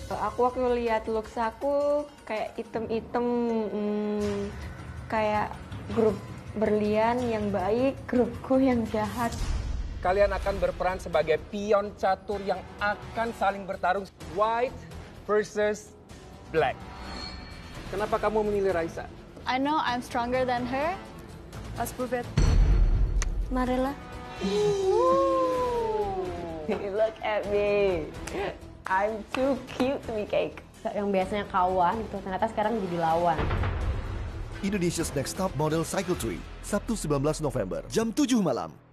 Aku waktu lihat looks aku kayak item-item, kayak grup berlian yang baik, grupku yang jahat. Kalian akan berperan sebagai pion catur yang akan saling bertarung. White versus black. Kenapa kamu memilih Raisa? I know I'm stronger than her. Let's prove it. Marilah. Look at me. I'm too cute to be cake. Yang biasanya kawan itu ternyata sekarang jadi lawan. Indonesia's Next Top Model Cycle 3, Sabtu 19 November, jam 7 malam.